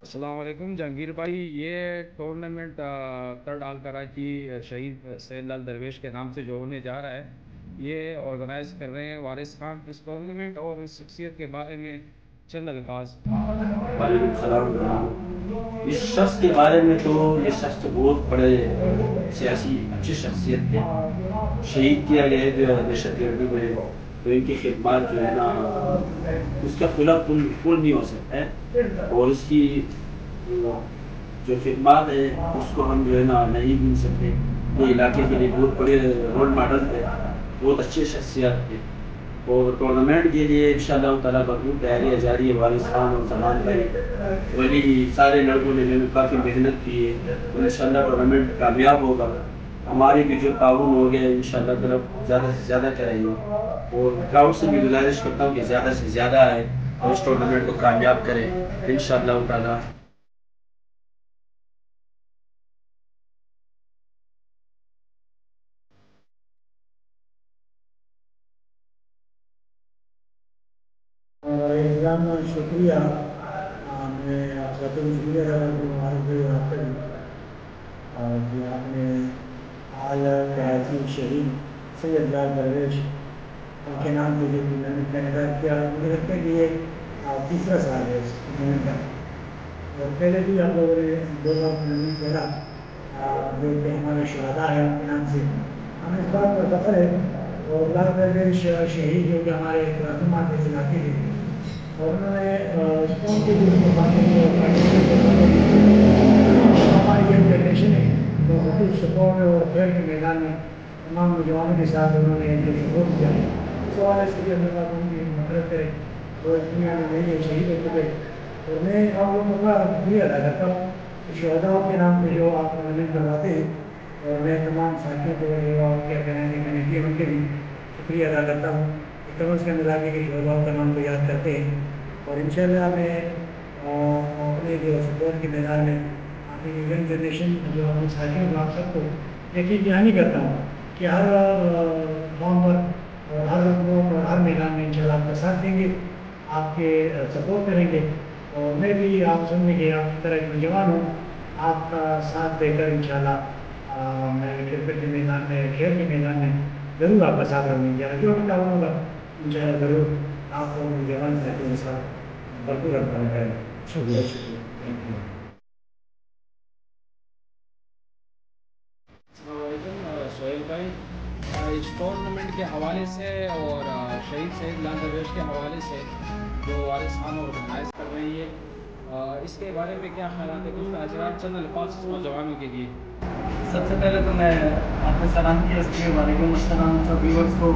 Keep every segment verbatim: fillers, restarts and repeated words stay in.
السلام علیکم جہانگیر بھائی، یہ ٹورنامنٹ تھرڈ آل کراچی شہید سید لال درویش کے نام سے جو ہونے جا رہا ہے، یہ آرگنائز کر رہے ہیں وارث خان اس ٹورنامنٹ، اور اس شخصیت کے بارے میں چند الفاظ۔ وعلیکم السلام۔ اس شخص کے بارے میں تو یہ شخص بہت بڑے سیاسی اچھی شخصیت تھے، شہید کیا گیا ہے جو دہشت گردی میں، تو ان کی خدمات جو ہے نا اس کا کھلا پل پل نہیں ہو سکتا ہے، اور اس کی جو خدمات ہے اس کو ہم جو ہے نا نہیں بھول سکتے۔ یہ علاقے کے لیے بہت بڑے رول ماڈل تھے، بہت اچھے شخصیات تھے، اور ٹورنامنٹ کے لیے انشاءاللہ تعالیٰ بھرپور تیاریاں جاری ہے۔ وارث خان اور سلمان بھائی ولی سارے لڑکوں نے جو کافی محنت کی ہے، اور انشاءاللہ ٹورنامنٹ کامیاب ہوگا۔ ہماری بھی جو تعاون ہو گیا انشاءاللہ تعالیٰ زیادہ سے زیادہ کریں گے، اور کراؤڈ سے بھی گزارش کرتا ہوں کہ زیادہ سے زیادہ آئے اور اس ٹورنامنٹ کو کامیاب کریں انشاءاللہ تعالیٰ۔ نظام شکریہ، میں آپ کا تم شکریہ آپ کہ آپ نے آج کراچی شہید سید لال درویش ان کے نام سے جو ٹورنامنٹ کا انعقاد کیا، مجھے لگتا ہے کہ یہ تیسرا سال ہے اس ٹورنامنٹ کا، اور پہلے بھی ہم لوگوں نے دو بار ٹورنامنٹ کھیلا جو کہ ہمارے شہدا ہیں ان کے نام سے، ہمیں اس بات پر فخر ہے۔ اور لال درویش شہید جو کہ ہمارے رہنما تھے، اس علاقے کے، اور انہوں نے اسپورٹ کے لیے ہماری جو فیڈریشن ہے تو خصوص سپورٹ اور کھیل کے میدان میں تمام نوجوانوں کے ساتھ انہوں نے جو سپورٹ کیا ہے، اس حوالے سے بھی اللہ تعالیٰ ان کی مدد کرے، اور اس دنیا میں نئی نئی شہید ہو چکے۔ اور میں آپ لوگوں کا شکریہ ادا کرتا ہوں کہ شہداؤں کے نام پہ جو آپ ٹورنامنٹ کرواتے ہیں، اور میں تمام ساتھیوں کو اور کیا کہنا ہے کمیٹی ہے ان کے بھی شکریہ ادا کرتا ہوں کہ کم از کم علاقے کے شہداؤں کا نام کو یاد کرتے ہیں، اور انشاءاللہ میں اپنے جو سپورٹ کے میدان میں اپنی ینگ جنریشن جو ہم ساتھیوں کو آپ سب کو یقین دہانی کرتا ہوں کہ ہر قوم پر اور ہر لوگوں پر ہر میدان میں انشاءاللہ آپ کا ساتھ دیں گے، آپ کے سپورٹ کریں گے، اور میں بھی آپ سننے کے آپ کی طرح ایک نوجوان ہوں، آپ کا ساتھ دے کر انشاءاللہ میں کرکٹ کے میدان میں کھیل کے میدان میں ضرور آپ کا ساتھ رہوں گی، جو بھی تعاون ہوگا انشاءاللہ ضرور آپ کو نوجوان ساتھیوں کے ساتھ بھرپور رکھنا ہے۔ شکریہ شکریہ۔ السلام علیکم سہیل بھائی، اس ٹورنامنٹ کے حوالے سے اور شہید سید لال درویش کے حوالے سے جو وارث خان آرگنائز کر رہی ہے، اس کے بارے میں کیا خیالات ہے؟ کچھ تعزیرات چند الفاظ نوجوانوں کے لیے۔ سب سے پہلے تو میں آپ نے سلام کیا، اس لیے وعلیکم السلام سب ویورس کو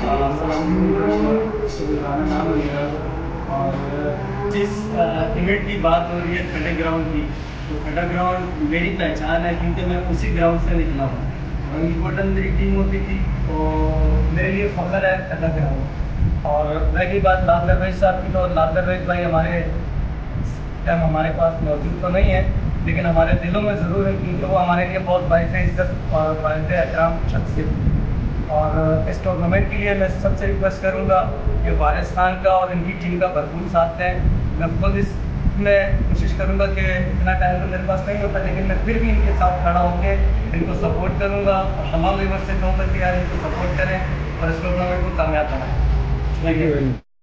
سلام نام وغیرہ۔ اور جس ایونٹ کی بات ہو رہی ہے کھٹا گراؤنڈ کی، تو کھٹا گراؤنڈ میری پہچان ہے کیونکہ میں اسی گراؤنڈ سے نکلا ہوں، رنگی میری ٹیم ہوتی تھی، تو میرے لیے فخر ہے کھٹا گراؤنڈ۔ اور رہی بات لال درویش صاحب کی، تو لال درویش بھائی ہمارے ٹائم ہمارے پاس موجود تو نہیں ہے، لیکن ہمارے دلوں میں ضرور ہے، کیونکہ وہ ہمارے لیے بہت باعث عزت اور باعث احترام شخصیت۔ اور اس ٹورنامنٹ کے لیے میں سب سے ریکویسٹ کروں گا کہ وارث خان کا اور ان کی ٹیم کا بھرپور ساتھ دیں۔ میں خود اس میں کوشش کروں گا کہ اتنا ٹائم تو میرے پاس نہیں ہوتا، لیکن میں پھر بھی ان کے ساتھ کھڑا ہو کے ان کو سپورٹ کروں گا، اور تمام ویورس سے کہوں گا کہ یار ان کو سپورٹ کریں اور اس ٹورنامنٹ کو کامیاب بنائیں۔ Thank you.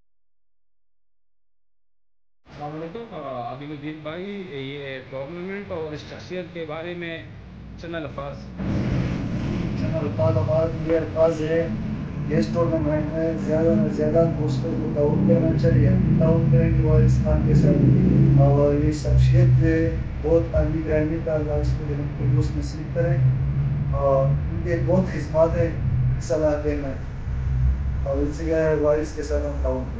السلام علیکم عبد الدین بھائی، یہ ٹورنامنٹ اور اس شخصیت کے بارے میں چند الفاظ۔ چند الفاظ ہمارے یہ الفاظ ہے کہ اس ٹورنامنٹ میں زیادہ سے زیادہ دوستوں کو تعاون کرنا چاہیے، تعاون کریں گے وارث خان کے ساتھ، اور یہ شخصیت ہے بہت آدمی رہنے کا اللہ اس کو تندرست نصیب کریں، اور ان کے بہت خدمات ہیں اس علاقے میں، اور اس لیے وارث کے ساتھ ہم تعاون کریں۔